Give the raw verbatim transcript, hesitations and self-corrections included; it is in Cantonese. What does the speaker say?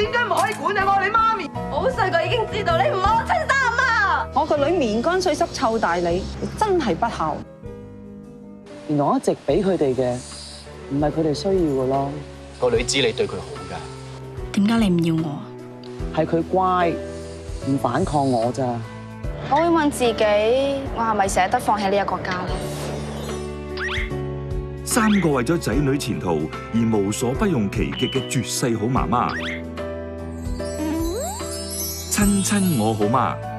點解唔可以管啊？我係你媽咪， 我好細個已經知道你唔係我親生阿媽。 我個女面乾水濕湊大你，你真係不孝。原來我一直俾佢哋嘅，唔係佢哋需要嘅咯。 個女知你對佢好㗎。 點解你唔要我啊？ 係佢乖，唔反抗我咋。 我會問自己，我係咪捨得放棄呢一個家咧？ 三個為咗仔女前途而無所不用其極嘅絕世好媽媽，親親我好媽。